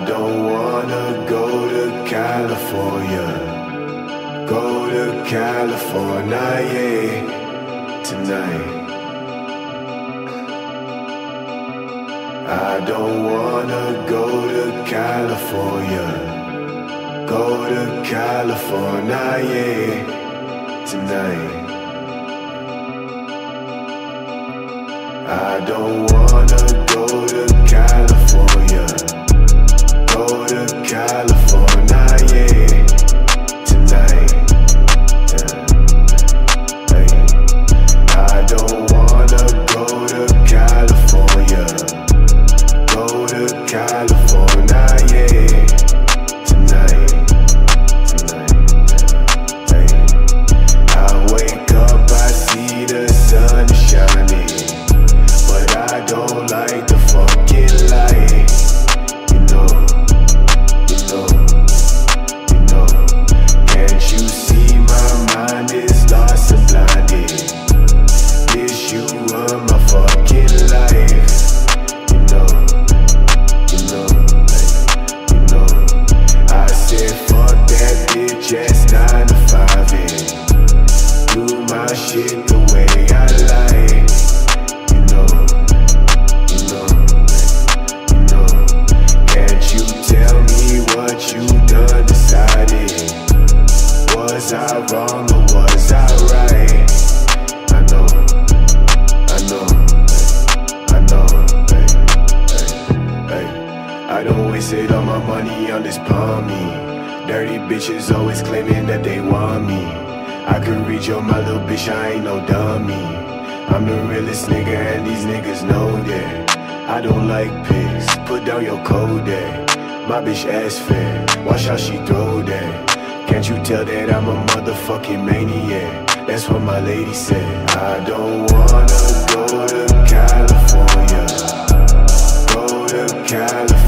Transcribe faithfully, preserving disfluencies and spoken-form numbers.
don't wanna go to California, go to California, yeah, tonight. I don't wanna go to California, go to California, yeah, tonight. I don't wanna go to California, go to California, yeah, tonight. Yeah. Hey. I don't wanna go to California, go to California, yeah, tonight. Tonight. Hey. I wake up, I see the sun shining, but I don't like the fucking light. You know, you know, you know. Can't you see my mind is lost and blinded? Wish you were my fucking life. You know, you know, you know. I said fuck that bitch ass nine to five and do my shit the way I like. You know, you know, you know. Can't you tell me what you done decided? Was I wrong or was I right? I know, I know, I know, hey, hey, hey. I don't waste it all my money on this palmy. Dirty bitches always claiming that they want me. I could read your my little bitch, I ain't no dummy. I'm the realest nigga and these niggas know that. I don't like pigs, put down your code there. My bitch ass fat, watch how she throw that. Can't you tell that I'm a motherfucking maniac? That's what my lady said. I don't wanna go to California, go to California.